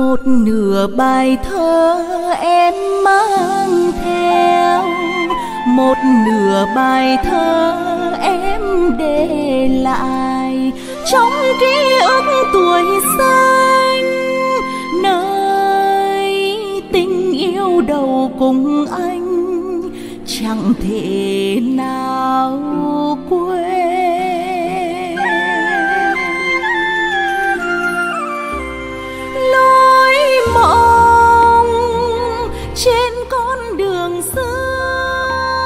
Một nửa bài thơ em mang theo, một nửa bài thơ em để lại trong ký ức tuổi xanh, nơi tình yêu đầu cùng anh chẳng thể nào quên. Lối mộng trên con đường xưa,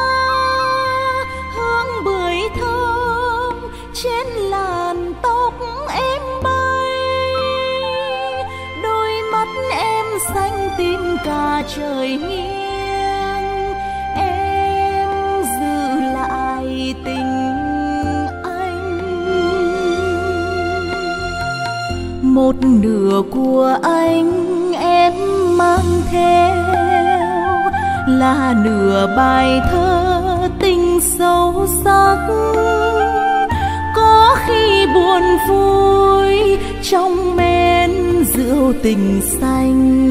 hương bưởi thơm trên làn tóc em bay, đôi mắt em xanh tím cả trời nghiêng, em giữ lại tình anh. Một nửa của anh em mang theo là nửa bài thơ tình sâu sắc, có khi buồn vui trong men rượu tình xanh.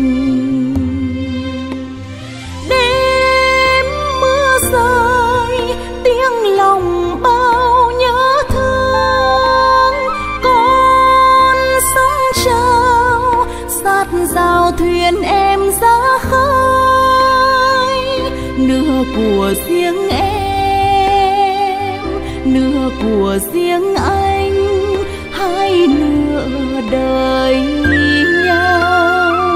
Đêm mưa rơi tiếng lòng bao nhớ thương, con sóng trào sát rào thuyền em ra khơi, nửa của riêng em, nửa của riêng anh, hai nửa đời nhau.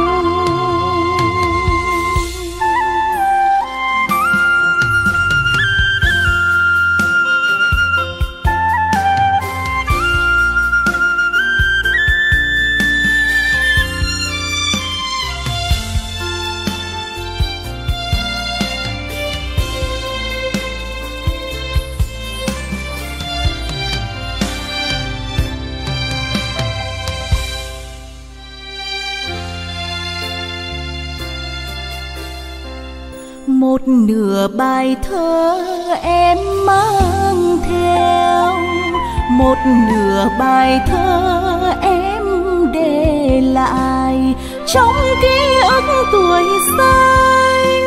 Một nửa bài thơ em mang theo, một nửa bài thơ em để lại trong ký ức tuổi xanh,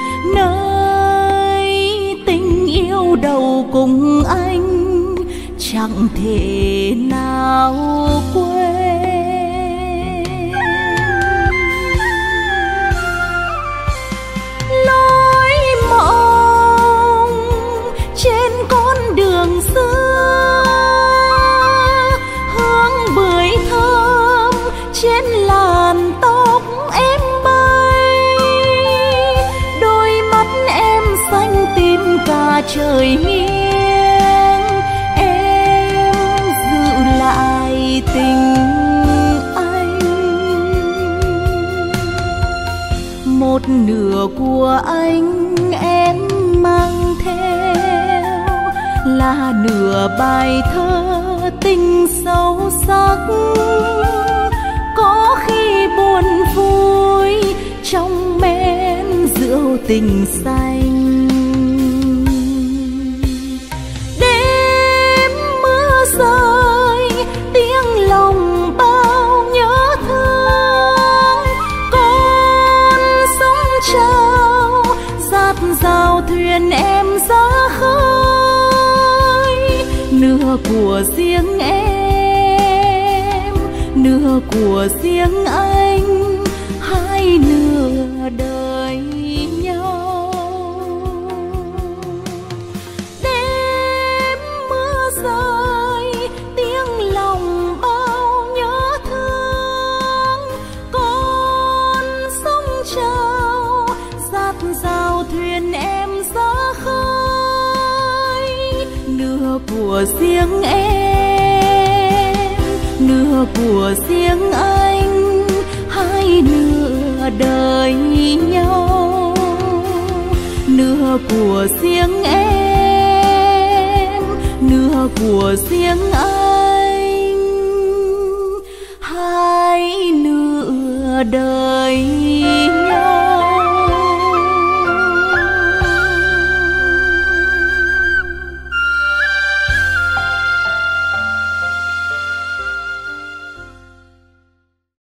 nơi tình yêu đầu cùng anh chẳng thể nào quên. Lối mộng trên con đường xưa, hương bưởi thơm trên làn tóc em bay, đôi mắt em xanh tím cả trời nghiêng, em giữ lại tình anh. Một nửa của anh em mang theo là nửa bài thơ tình sâu sắc, có khi buồn vui trong men rượu tình xanh. Đêm mưa rơi tiếng lòng bao nhớ thương, con sóng trào dạt dào thuyền em ra khơi, nửa của riêng em, nửa của riêng anh, hai nửa đời nhau. Đêm mưa rơi tiếng lòng bao nhớ thương, con sóng trào dạt dào thuyền em ra khơi, nửa của riêng em, nửa của riêng anh, hai nửa đời nhau. Nửa của riêng em, nửa của riêng anh, hai nửa đời